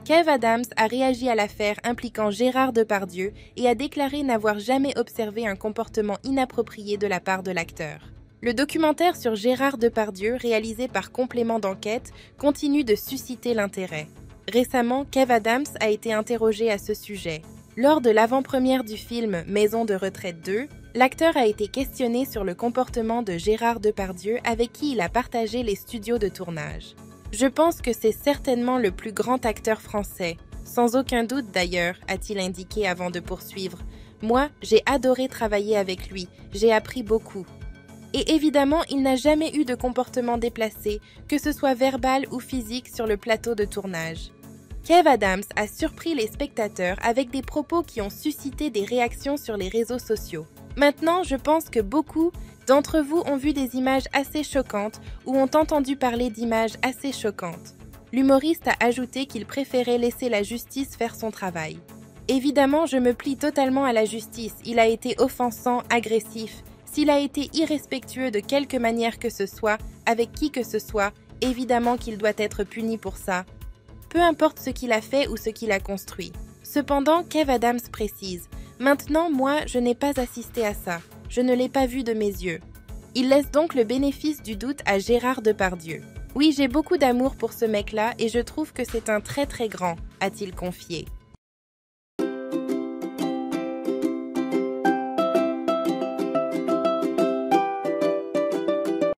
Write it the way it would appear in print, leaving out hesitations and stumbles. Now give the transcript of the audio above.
Kev Adams a réagi à l'affaire impliquant Gérard Depardieu et a déclaré n'avoir jamais observé un comportement inapproprié de la part de l'acteur. Le documentaire sur Gérard Depardieu, réalisé par Complément d'enquête, continue de susciter l'intérêt. Récemment, Kev Adams a été interrogé à ce sujet. Lors de l'avant-première du film Maison de retraite 2, l'acteur a été questionné sur le comportement de Gérard Depardieu avec qui il a partagé les studios de tournage. Je pense que c'est certainement le plus grand acteur français. Sans aucun doute d'ailleurs, a-t-il indiqué avant de poursuivre. Moi, j'ai adoré travailler avec lui, j'ai appris beaucoup. Et évidemment, il n'a jamais eu de comportement déplacé, que ce soit verbal ou physique sur le plateau de tournage. Kev Adams a surpris les spectateurs avec des propos qui ont suscité des réactions sur les réseaux sociaux. Maintenant, je pense que beaucoup d'entre vous ont vu des images assez choquantes ou ont entendu parler d'images assez choquantes. L'humoriste a ajouté qu'il préférait laisser la justice faire son travail. Évidemment, je me plie totalement à la justice. Il a été offensant, agressif. S'il a été irrespectueux de quelque manière que ce soit, avec qui que ce soit, évidemment qu'il doit être puni pour ça. Peu importe ce qu'il a fait ou ce qu'il a construit. Cependant, Kev Adams précise « Maintenant, moi, je n'ai pas assisté à ça. Je ne l'ai pas vu de mes yeux. » Il laisse donc le bénéfice du doute à Gérard Depardieu. « Oui, j'ai beaucoup d'amour pour ce mec-là et je trouve que c'est un très très grand, a-t-il confié.